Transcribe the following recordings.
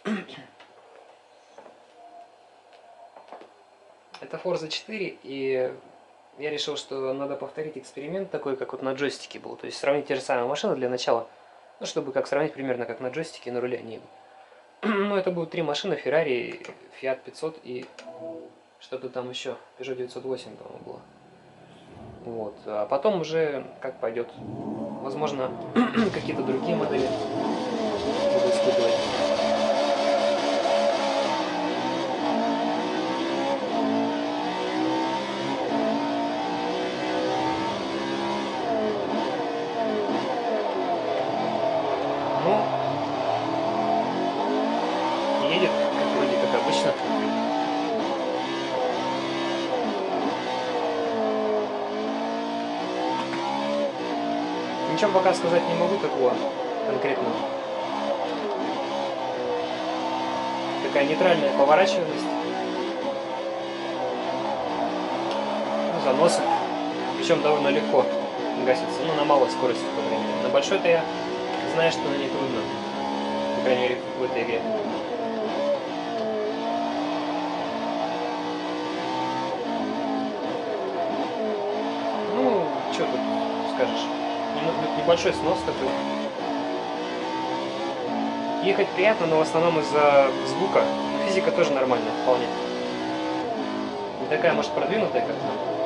Это Forza 4, и я решил, что надо повторить эксперимент такой, как вот на джойстике был. То есть сравнить те же самые машины для начала, ну, чтобы как сравнить примерно как на джойстике, на руле они. Ну, это будут 3 машины: Ferrari, Fiat 500 и что-то там еще, Peugeot 908, по-моему, было. Вот. А потом уже как пойдет. Возможно, какие-то другие модели буду испытывать. Ну, едет, как вроде как обычно. Ничего пока сказать не могу такого конкретного. Такая нейтральная поворачиваемость. Ну, заносы. Причем довольно легко гасится. Ну, на малой скорости, по крайней мере. На большой-то я знаю, что на ней трудно. По крайней мере, в этой игре. Ну, что тут скажешь. Небольшой снос такой. Ехать приятно, но в основном из-за звука. Но физика тоже нормальная, вполне. Не такая, может, продвинутая, как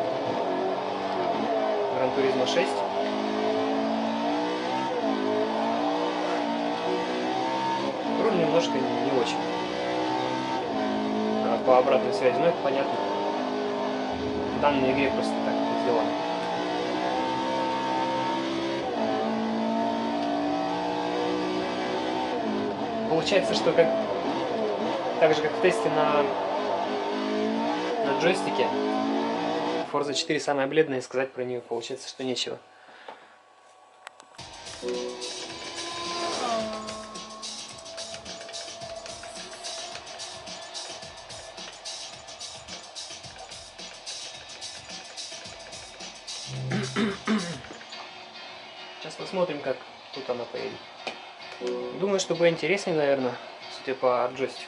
Gran Turismo 6. Руль немножко не очень. А по обратной связи, ну это понятно. В данной игре просто так это сделано. Получается, что так же как в тесте на джойстике, Forza 4 самая бледная, и сказать про нее получается, что нечего. Сейчас посмотрим, как тут она поедет. Думаю, что будет интереснее, наверное, судя по джойстику.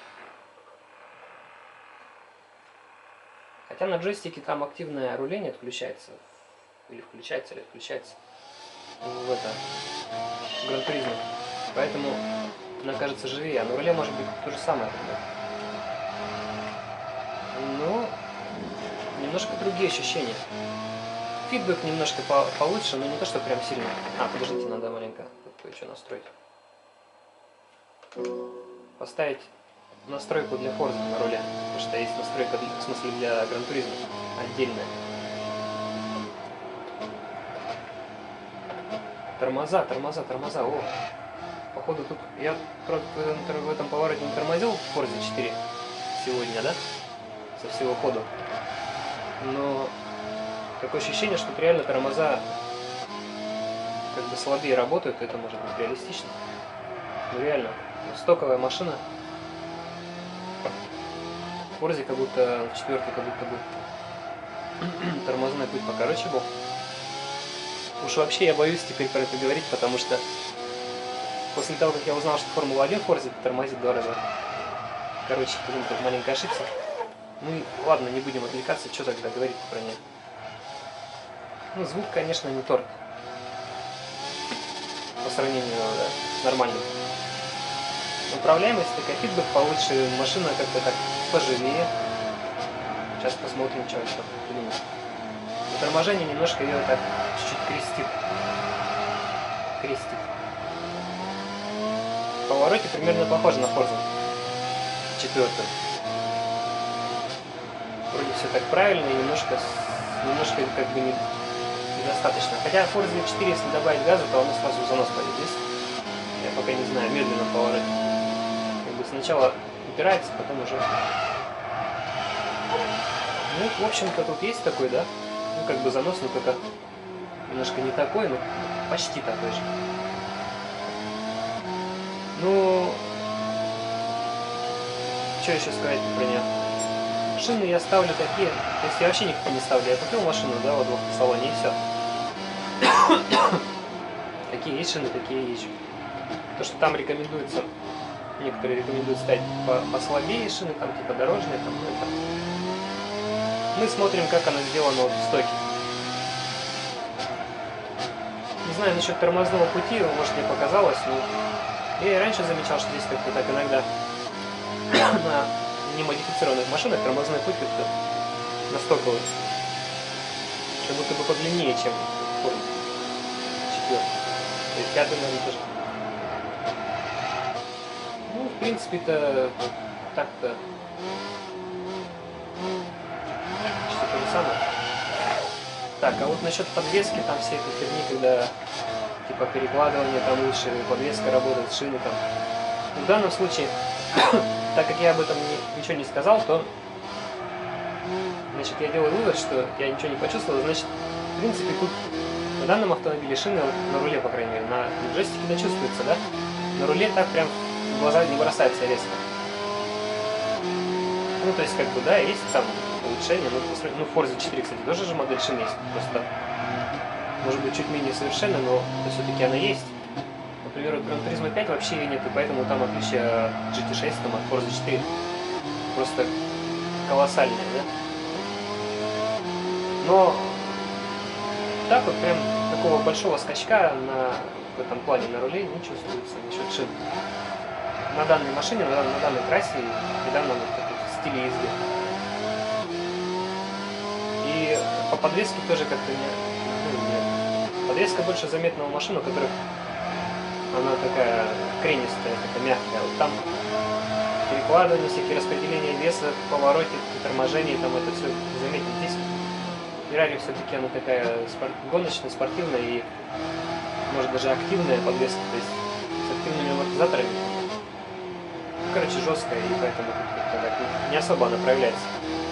Хотя на джойстике там активное руление отключается. Или включается, или отключается. В это. В Gran Turismo. Поэтому она кажется живее. А на руле может быть то же самое. Но немножко другие ощущения. Фидбэк немножко получше, но не то, что прям сильно. А, подождите, надо маленько кое-что настроить. Поставить настройку для Forza на руле, потому что есть настройка, в смысле, для Gran Turismo отдельная. Тормоза, о! Походу тут, я в этом повороте не тормозил в Forza 4 сегодня, да? Со всего ходу. Но такое ощущение, что реально тормоза как бы слабее работают, это может быть реалистично. Ну реально, стоковая машина. В Forza как будто, в 4 как будто бы тормозной путь покороче был. Уж вообще я боюсь теперь про это говорить, потому что после того, как я узнал, что Формула-1 в Forza тормозит 2 раза. Короче, тут маленько ошибся. Ну и ладно, не будем отвлекаться, что тогда говорить про нее. Ну, звук, конечно, не торт. По сравнению, да, с нормальным. Управляемость, такая, фидбэк получше, машина как-то так поживее. Сейчас посмотрим, что еще. И торможение немножко ее так чуть-чуть крестит. В повороте примерно похоже на Forza 4. Вроде все так правильно и немножко как бы недостаточно. Хотя в Forza 4, если добавить газа, то оно сразу в занос пойдет. Здесь я пока не знаю, медленно повороте. Как бы сначала упирается, потом уже. Ну, в общем-то, тут есть такой, да? Ну, как бы занос, но только немножко не такой, но почти такой же. Ну, что еще сказать про нее? Шины я ставлю такие, то есть я вообще никакие не ставлю. Я купил машину, да, вот в салоне, и все. Какие есть шины, такие езжу. То, что там рекомендуется Некоторые рекомендуют ставить послабее шины, там типа дорожные, там, ну, это. Мы смотрим, как она сделана вот в стоке. Не знаю насчет тормозного пути, может мне показалось, но я и раньше замечал, что здесь как-то так иногда на немодифицированных машинах тормозной путь как-то настолько вот, как будто бы подлиннее, чем в Ford 4. То есть 5, наверное, тоже. Ну, в принципе-то, так-то почти то же самое. Так, а вот насчет подвески, там все эти фигни, когда типа перекладывание, там лучше подвеска работает, шины там. В данном случае, так как я об этом ничего не сказал, то значит, я делаю вывод, что я ничего не почувствовал, значит, в принципе, тут на данном автомобиле шины, вот, на руле, по крайней мере, на джойстике да чувствуется, да? На руле так прям в глаза не бросается резко. Ну, то есть, как бы, да, есть там улучшение, ну, в Forza 4, кстати, тоже же модель шин есть, просто, может быть, чуть менее совершенно, но все-таки она есть. Например, вот Gran Turismo 5 вообще ее нет, и поэтому там отличие от GT6, там, от Forza 4 просто колоссальное, да? Но так вот прям такого большого скачка в этом плане на руле не чувствуется насчет шин. На данной машине, на данной трассе и данном вот таком стиле езды. И по подвеске тоже как-то не. Подвеска больше заметна у машин, у которых она такая кренистая, такая мягкая. Вот там перекладывание, всякие распределения веса, повороте, торможение, там это все заметно. Здесь Ferrari все-таки она такая гоночная, спортивная и может даже активная подвеска, то есть с активными амортизаторами. Ну, короче, жесткая, и поэтому так не особо она проявляется.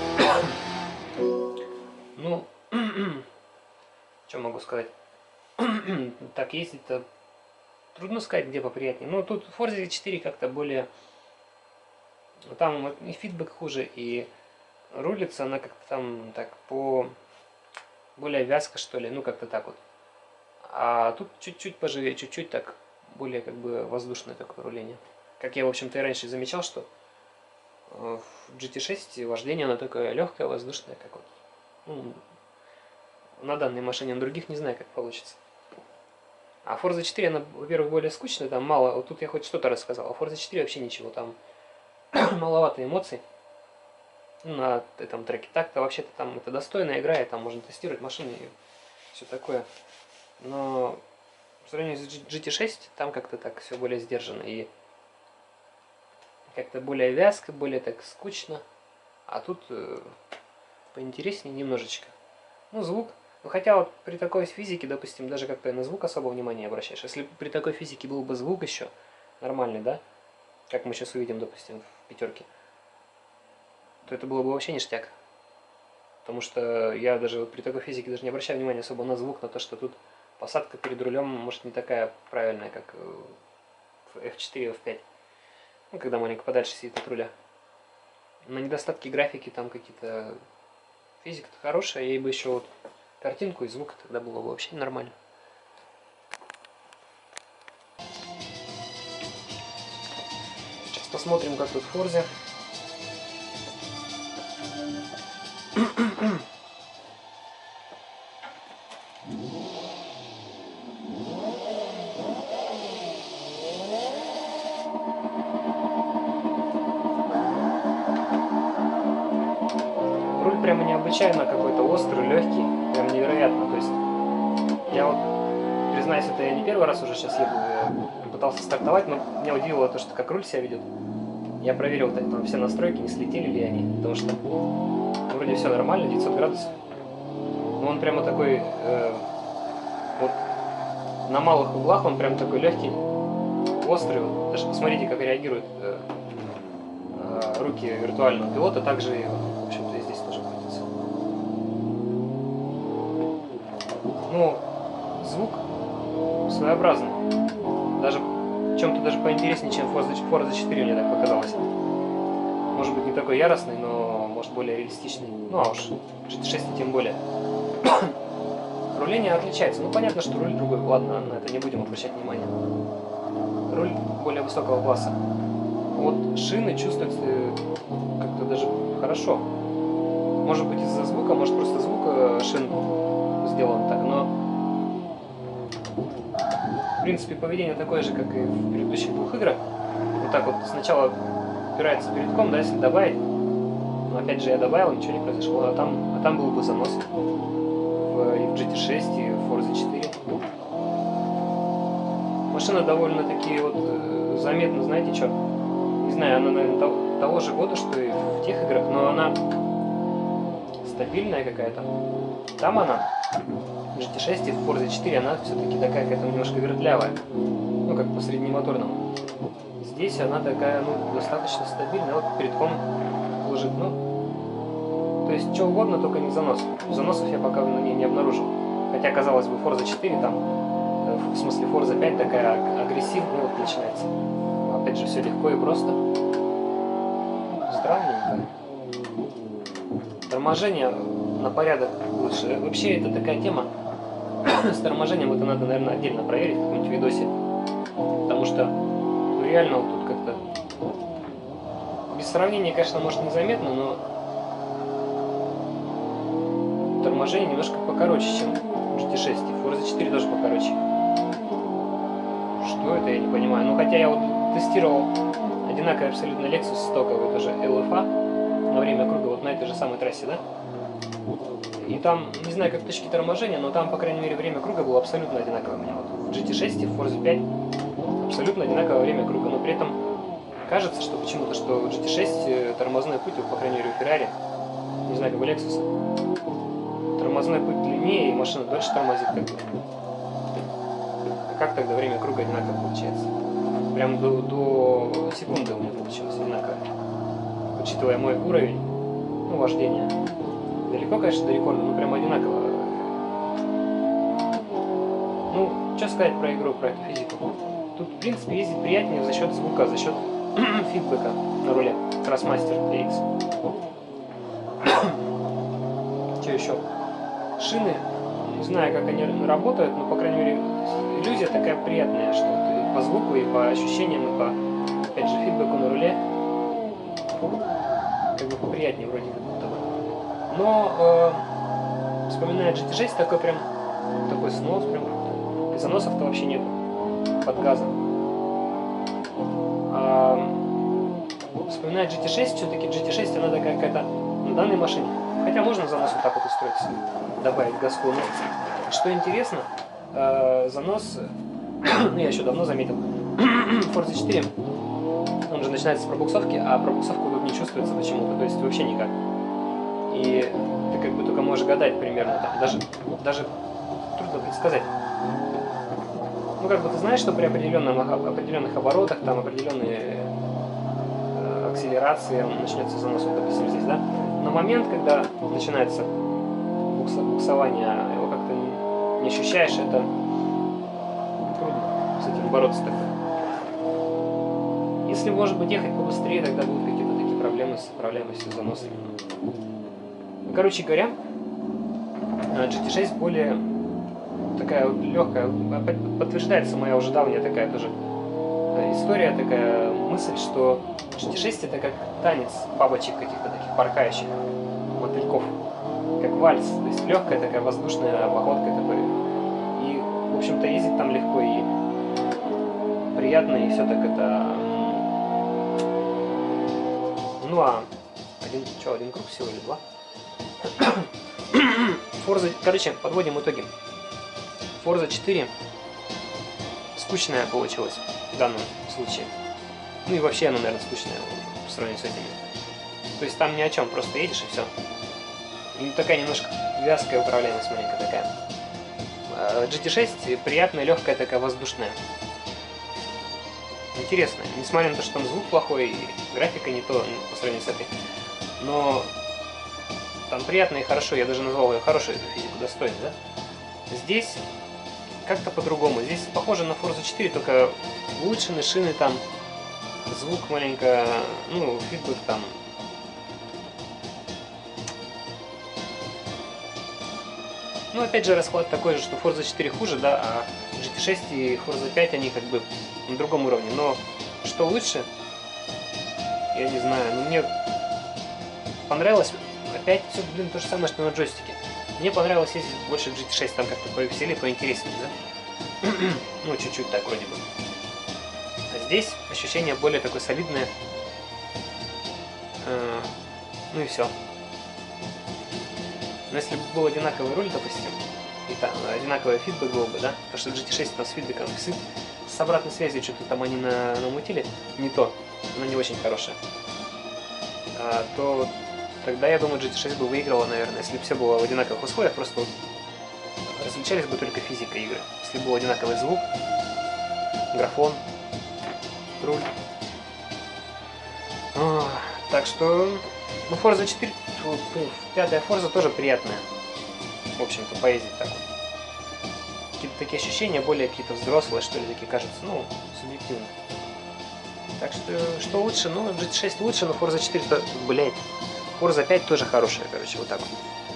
Ну, что могу сказать? Так, ездить-то трудно сказать, где поприятнее. Ну, тут в Forza 4 как-то более... Там и фидбэк хуже, и рулится она как-то там так по... более вязко, что ли, ну, как-то так вот. А тут чуть-чуть поживее, чуть-чуть так более как бы воздушное такое руление. Как я, в общем-то, и раньше замечал, что в GT6 вождение оно такое легкое, воздушное, как вот. Ну, на данной машине, на других не знаю, как получится. А Forza 4, она, во-первых, более скучная, там мало, вот тут я хоть что-то рассказал, а Forza 4 вообще ничего, там маловато эмоций на этом треке. Так-то вообще-то там это достойная игра, и там можно тестировать машины и все такое. Но в сравнении с GT6 там как-то так все более сдержанно и как-то более вязко, более так скучно. А тут поинтереснее немножечко. Ну, звук. Ну, хотя вот при такой физике, допустим, даже как-то на звук особо внимания не обращаешь. Если при такой физике был бы звук еще нормальный, да, как мы сейчас увидим, допустим, в пятерке, то это было бы вообще ништяк. Потому что я даже вот при такой физике даже не обращаю внимания особо на звук, на то, что тут посадка перед рулем может не такая правильная, как в F4 и F5. Ну, когда маленько подальше сидит от руля. На недостатки графики там какие-то... Физика-то хорошая, ей бы еще вот картинку и звук, тогда было бы вообще нормально. Сейчас посмотрим, как тут в Forza. Руль прямо необычайно какой-то острый, легкий, прям невероятно. То есть я вот, признаюсь, это я не первый раз уже сейчас еду, я пытался стартовать, но меня удивило то, что как руль себя ведет. Я проверил, там все настройки, не слетели ли они, потому что вроде все нормально, 900 градусов. Но он прямо такой, вот на малых углах он прям такой легкий, острый. Вот. Даже посмотрите, как реагируют руки виртуального пилота, также и, в общем-то, и здесь тоже крутится. Ну, звук своеобразный. Даже в чем-то даже поинтереснее, чем Forza 4, мне так показалось. Может быть, не такой яростный, но может более реалистичный. Ну, а уж GT6 тем более. Руление отличается. Ну, понятно, что руль другой. Ладно, на это не будем обращать внимания. Руль более высокого класса. вот шины чувствуются как-то даже хорошо. Может быть из-за звука, может просто звук шин сделан так, но в принципе поведение такое же, как и в предыдущих двух играх. Вот так вот сначала упирается передком, да, если добавить. Но опять же я добавил, ничего не произошло, а там был бы занос и в GT6, и в Forza 4. Машина довольно-таки вот заметно, знаете что? Не знаю, она, наверное, того же года, что и в тех играх, но она стабильная какая-то. Там она, в GT6 и в Forza 4, она все-таки такая какая-то немножко вертлявая. Ну, как по среднемоторному. Здесь она такая, ну, достаточно стабильная. Вот передком лежит, ну, то есть что угодно, только не занос. Заносов я пока на ней не обнаружил. Хотя, казалось бы, Forza 4 там, в смысле Forza 5 такая агрессивная вот начинается. Опять же, все легко и просто. Странненько. Торможение на порядок лучше. Вообще, это такая тема. С торможением это надо, наверное, отдельно проверить в каком-нибудь видосе. Потому что, ну, реально, вот тут как-то... Без сравнения, конечно, может незаметно, но... Торможение немножко покороче, чем GT6. И Forza 4 тоже покороче. Что это, я не понимаю. Ну, хотя я вот тестировал одинаковый абсолютно Lexus стоковый, тоже LFA, на время круга, вот на этой же самой трассе, да? И там, не знаю, как точки торможения, но там, по крайней мере, время круга было абсолютно одинаковое у меня. Вот в GT6 и в Forza 5 абсолютно одинаковое время круга, но при этом кажется, что почему-то, что в GT6 тормозной путь, по крайней мере, у Ferrari, не знаю, как у Lexus, тормозной путь длиннее, и машина дольше тормозит, как бы. А как тогда время круга одинаково получается? Прям до секунды у меня получилось одинаково. Учитывая мой уровень, ну, вождения. Далеко, конечно, до рекорда, но прям одинаково. Ну, что сказать про игру, про эту физику? Тут, в принципе, ездить приятнее за счет звука, за счет фидбэка на руле. Crossmaster DX. Что еще? Шины, не знаю, как они работают, но, по крайней мере, иллюзия такая приятная, что ты по звуку и по ощущениям, и по, опять же, фидбэку на руле как бы поприятнее вроде как будто бы. Но, вспоминая GT6, такой прям, такой снос прям, и заносов-то вообще нет под газом. Вспоминая GT6, все-таки GT6, она такая какая-то на данной машине. Хотя можно занос вот так вот устроить, добавить газку. Но, что интересно, занос, ну я еще давно заметил, Forza 4, он же начинается с пробуксовки, а пробуксовку тут не чувствуется почему-то, то есть вообще никак. И ты как бы только можешь гадать примерно, там, даже трудно предсказать. Ну как бы ты знаешь, что при определенных оборотах, там определенные акселерации, он начнется занос, вот допустим здесь, да? Но момент, когда начинается буксование, его как-то не ощущаешь, это трудно с этим бороться тогда. Если, может быть, ехать побыстрее, тогда будут какие-то такие проблемы с управляемостью, с заносами. Ну, короче говоря, GT6 более такая легкая, подтверждается моя уже давняя такая тоже история, такая мысль, что GT6 это как танец бабочек каких-то таких порхающих, мотыльков, как вальс, то есть легкая такая воздушная походка такой. И, в общем-то, ездить там легко и приятно, и все так это... Ну а один круг всего или два? Forza, короче, подводим итоги. Forza 4 скучная получилась в данном случае. Ну и вообще она, наверное, скучная по сравнению с этими. То есть там ни о чем, просто едешь и все. И такая немножко вязкая управляемость маленькая такая. GT6 приятная, легкая, такая воздушная. Интересная. Несмотря на то, что там звук плохой и графика не то по сравнению с этой. Но там приятно и хорошо. Я даже назвал ее хорошей, эту физику, достойной, да? Здесь как-то по-другому. Здесь похоже на Forza 4, только улучшены шины там. Звук маленько, ну, фидбэк там. Ну, опять же, расклад такой же, что Forza 4 хуже, да, а GT6 и Forza 5, они как бы на другом уровне. Но что лучше? я не знаю, но мне понравилось, опять все, блин, то же самое, что на джойстике. Мне понравилось ездить больше в GT6, там как-то повеселее, поинтереснее, да? Ну, чуть-чуть так вроде бы. А здесь ощущение более такое солидное. Ну и все. Но если бы был одинаковый руль, допустим, и там одинаковый фидбэк был бы, да? Потому что в GT6 там с фидбэком, с обратной связью что-то там они намутили, не то, она не очень хорошая. То тогда, я думаю, GT6 бы выиграла, наверное, если бы все было в одинаковых условиях, просто вот различались бы только физика игры. Если бы был одинаковый звук, графон, руль. Так что, ну, Forza 4, пятая Forza тоже приятная, в общем-то, поездить так вот. Какие-то такие ощущения, более какие-то взрослые, что ли, такие кажутся, ну, субъективно. Так что лучше, ну, GT6 лучше, но Forza 4, блять, Forza 5 тоже хорошая, короче, вот так вот.